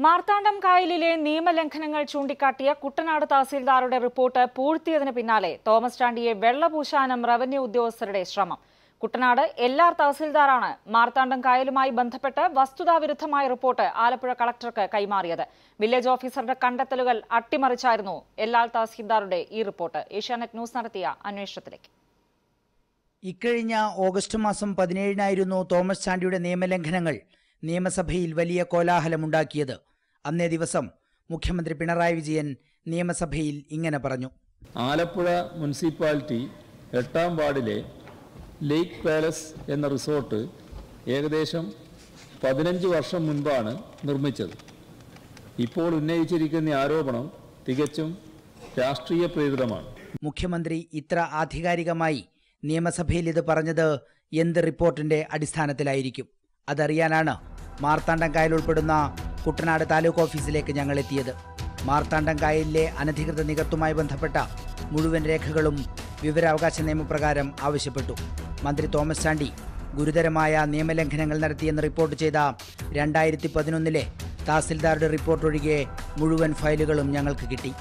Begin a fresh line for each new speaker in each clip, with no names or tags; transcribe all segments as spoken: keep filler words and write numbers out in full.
മാർത്താണ്ഡം കായലിലെ നിയമലംഘനങ്ങൾ ചൂണ്ടിക്കാട്ടിയ കുട്ടനാട് തഹസീൽദാരുടെ റിപ്പോർട്ട് പൂഴ്ത്തിയതിന് പിന്നാലെ തോമസ് ചാണ്ടിയെ വെള്ളപൂശാനും റവന്യൂ ഉദ്യോഗസ്ഥരുടെ ശ്രമം. കുട്ടനാട് എല്ലാർ തഹസീൽദാറാണ് മാർത്താണ്ഡം കായലുമായി ബന്ധപ്പെട്ട് വസ്തുതാവിരുദ്ധമായ റിപ്പോർട്ട് ആലപ്പുഴ കളക്ടർക്ക് കൈമാറിയത്. വില്ലേജ് ഓഫീസറുടെ കണ്ടെത്തലുകൾ അട്ടിമറിച്ചായിരുന്നു എല്ലാർ തഹസീൽദാരുടെ ഈ റിപ്പോർട്ട്. ഏഷ്യാനെറ്റ് ന്യൂസ് നടത്തിയ അന്വേഷണത്തിലേക്ക്.
ഇക്കഴിഞ്ഞ ഓഗസ്റ്റ് മാസം പതിനേഴിനായിരുന്നു തോമസ് ചാണ്ടിയുടെ നിയമലംഘനങ്ങൾ നിയമസഭയിൽ വലിയ കോലാഹലമുണ്ടാക്കിയത്. അന്നേ ദിവസം മുഖ്യമന്ത്രി പിണറായി വിജയൻ നിയമസഭയിൽ ഇങ്ങനെ പറഞ്ഞു.
ആലപ്പുഴ മുനിസിപ്പാലിറ്റി എട്ടാം വാർഡിലെ ലേക്ക് പാലസ് എന്ന റിസോർട്ട് ഏകദേശം പതിനഞ്ച് വർഷം മുൻപാണ് നിർമ്മിച്ചത്. ഇപ്പോൾ ഉന്നയിച്ചിരിക്കുന്ന ആരോപണം തികച്ചും രാഷ്ട്രീയ പ്രേരിതമാണ്.
മുഖ്യമന്ത്രി ഇത്ര ആധികാരികമായി നിയമസഭയിൽ ഇത് പറഞ്ഞത് എന്ത് റിപ്പോർട്ടിന്റെ അടിസ്ഥാനത്തിലായിരിക്കും? അതറിയാനാണ് മാർത്താണ്ഡം കായൽ ഉൾപ്പെടുന്ന കുട്ടനാട് താലൂക്ക് ഓഫീസിലേക്ക് ഞങ്ങൾ എത്തിയത്. മാർത്താണ്ഡം കായലിലെ അനധികൃത നികത്തുമായി ബന്ധപ്പെട്ട മുഴുവൻ രേഖകളും വിവരാവകാശ നിയമപ്രകാരം ആവശ്യപ്പെട്ടു. മന്ത്രി തോമസ് ചാണ്ടി ഗുരുതരമായ നിയമലംഘനങ്ങൾ നടത്തിയെന്ന് റിപ്പോർട്ട് ചെയ്ത രണ്ടായിരത്തി പതിനൊന്നിലെ തഹസിൽദാരുടെ റിപ്പോർട്ട് ഒഴികെ മുഴുവൻ ഫയലുകളും ഞങ്ങൾക്ക് കിട്ടി.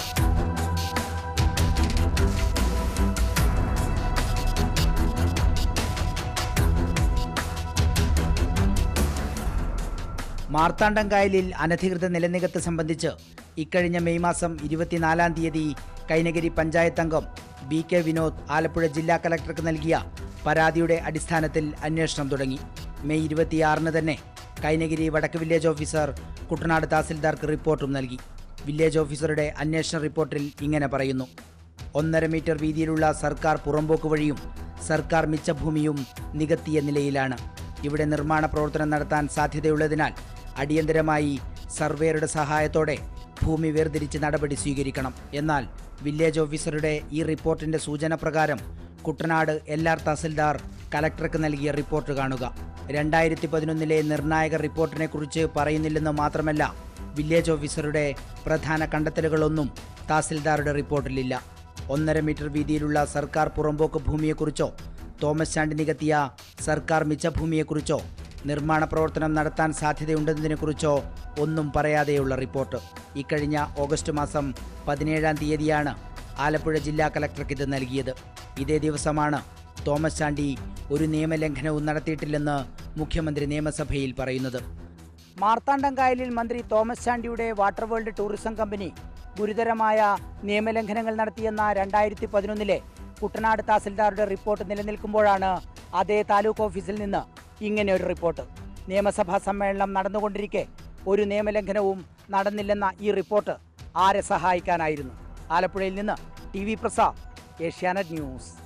മാർത്താണ്ഡം കായലിൽ അനധികൃത നിലനികത്ത് സംബന്ധിച്ച് ഇക്കഴിഞ്ഞ മെയ് മാസം ഇരുപത്തിനാലാം തീയതി കൈനഗിരി പഞ്ചായത്ത് അംഗം ബി കെ വിനോദ് ആലപ്പുഴ ജില്ലാ കലക്ടർക്ക് നൽകിയ പരാതിയുടെ അടിസ്ഥാനത്തിൽ അന്വേഷണം തുടങ്ങി. മെയ് ഇരുപത്തിയാറിന് തന്നെ കൈനഗിരി വടക്ക് വില്ലേജ് ഓഫീസർ കുട്ടനാട് തഹസിൽദാർക്ക് റിപ്പോർട്ടും നൽകി. വില്ലേജ് ഓഫീസറുടെ അന്വേഷണ റിപ്പോർട്ടിൽ ഇങ്ങനെ പറയുന്നു. ഒന്നര മീറ്റർ വീതിയിലുള്ള സർക്കാർ പുറമ്പോക്ക് വഴിയും സർക്കാർ മിച്ചഭൂമിയും നികത്തിയ നിലയിലാണ്. ഇവിടെ നിർമ്മാണ പ്രവർത്തനം നടത്താൻ സാധ്യതയുള്ളതിനാൽ അടിയന്തരമായി സർവേയറുടെ സഹായത്തോടെ ഭൂമി വേർതിരിച്ച് നടപടി സ്വീകരിക്കണം. എന്നാൽ വില്ലേജ് ഓഫീസറുടെ ഈ റിപ്പോർട്ടിന്റെ സൂചന പ്രകാരം കുട്ടനാട് എല്ലാർ തഹസിൽദാർ കലക്ടർക്ക് നൽകിയ റിപ്പോർട്ട് കാണുക. രണ്ടായിരത്തി പതിനൊന്നിലെ നിർണായക റിപ്പോർട്ടിനെ കുറിച്ച് പറയുന്നില്ലെന്ന് മാത്രമല്ല, വില്ലേജ് ഓഫീസറുടെ പ്രധാന കണ്ടെത്തലുകളൊന്നും തഹസിൽദാരുടെ റിപ്പോർട്ടിലില്ല. ഒന്നര മീറ്റർ വീതിയിലുള്ള സർക്കാർ പുറമ്പോക്ക് ഭൂമിയെക്കുറിച്ചോ തോമസ് ചാണ്ടി നികത്തിയ സർക്കാർ മിച്ചഭൂമിയെക്കുറിച്ചോ നിർമ്മാണ പ്രവർത്തനം നടത്താൻ സാധ്യതയുണ്ടെന്നതിനെക്കുറിച്ചോ ഒന്നും പറയാതെയുള്ള റിപ്പോർട്ട്. ഇക്കഴിഞ്ഞ ഓഗസ്റ്റ് മാസം പതിനേഴാം തീയതിയാണ് ആലപ്പുഴ ജില്ലാ കലക്ടർക്ക് ഇത് നൽകിയത്. ഇതേ ദിവസമാണ് തോമസ് ചാണ്ടി ഒരു നിയമലംഘനവും നടത്തിയിട്ടില്ലെന്ന് മുഖ്യമന്ത്രി നിയമസഭയിൽ പറയുന്നത്. മാർത്താണ്ഡം കായലിൽ മന്ത്രി തോമസ് ചാണ്ടിയുടെ വാട്ടർ വേൾഡ് ടൂറിസം കമ്പനി ഗുരുതരമായ നിയമലംഘനങ്ങൾ നടത്തിയെന്ന രണ്ടായിരത്തി പതിനൊന്നിലെ കുട്ടനാട് തഹസിൽദാരുടെ റിപ്പോർട്ട് നിലനിൽക്കുമ്പോഴാണ് അതേ താലൂക്ക് ഓഫീസിൽ നിന്ന് ഇങ്ങനെ ഒരു റിപ്പോർട്ട്. നിയമസഭാ സമ്മേളനം നടന്നുകൊണ്ടിരിക്കെ ഒരു നിയമലംഘനവും നടന്നില്ലെന്ന ഈ റിപ്പോർട്ട് ആരെ സഹായിക്കാനായിരുന്നു? ആലപ്പുഴയിൽ നിന്ന് T V Prasad, Asianet news.